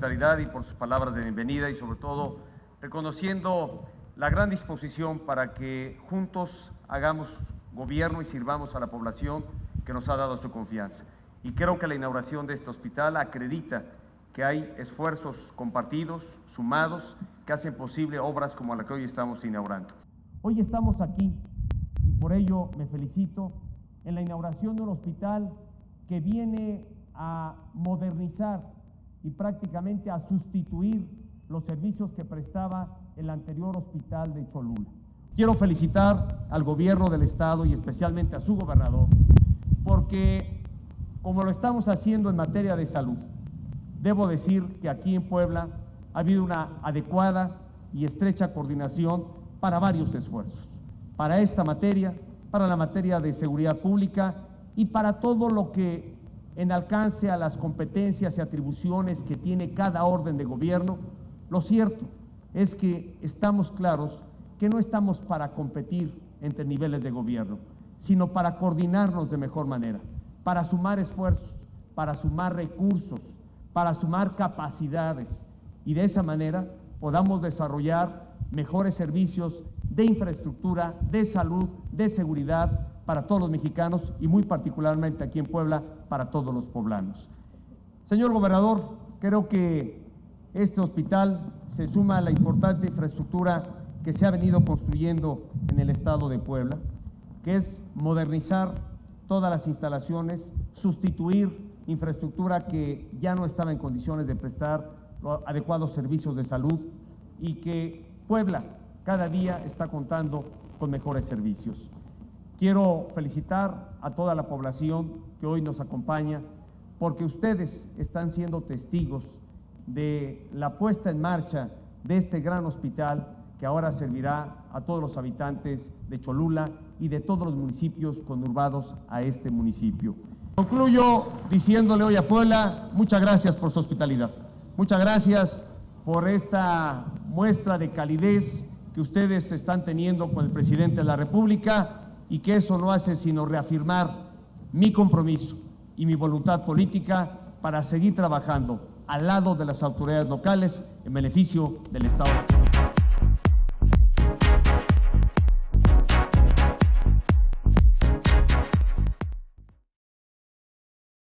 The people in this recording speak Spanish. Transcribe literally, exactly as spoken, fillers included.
hospitalidad y por sus palabras de bienvenida, y sobre todo reconociendo la gran disposición para que juntos hagamos gobierno y sirvamos a la población que nos ha dado su confianza. Y creo que la inauguración de este hospital acredita que hay esfuerzos compartidos, sumados, que hacen posible obras como la que hoy estamos inaugurando. Hoy estamos aquí y por ello me felicito en la inauguración de un hospital que viene a modernizar y prácticamente a sustituir los servicios que prestaba el anterior hospital de Cholula. Quiero felicitar al gobierno del estado y especialmente a su gobernador, porque como lo estamos haciendo en materia de salud, debo decir que aquí en Puebla ha habido una adecuada y estrecha coordinación para varios esfuerzos, para esta materia, para la materia de seguridad pública y para todo lo que en alcance a las competencias y atribuciones que tiene cada orden de gobierno. Lo cierto es que estamos claros que no estamos para competir entre niveles de gobierno, sino para coordinarnos de mejor manera, para sumar esfuerzos, para sumar recursos, para sumar capacidades y de esa manera podamos desarrollar mejores servicios de infraestructura, de salud, de seguridad para todos los mexicanos y muy particularmente aquí en Puebla para todos los poblanos. Señor gobernador, creo que este hospital se suma a la importante infraestructura que se ha venido construyendo en el estado de Puebla, que es modernizar todas las instalaciones, sustituir infraestructura que ya no estaba en condiciones de prestar los adecuados servicios de salud y que Puebla cada día está contando con mejores servicios. Quiero felicitar a toda la población que hoy nos acompaña porque ustedes están siendo testigos de la puesta en marcha de este gran hospital que ahora servirá a todos los habitantes de Cholula y de todos los municipios conurbados a este municipio. Concluyo diciéndole hoy a Puebla, muchas gracias por su hospitalidad, muchas gracias por esta muestra de calidez que ustedes están teniendo con el presidente de la República y que eso no hace sino reafirmar mi compromiso y mi voluntad política para seguir trabajando al lado de las autoridades locales en beneficio del Estado.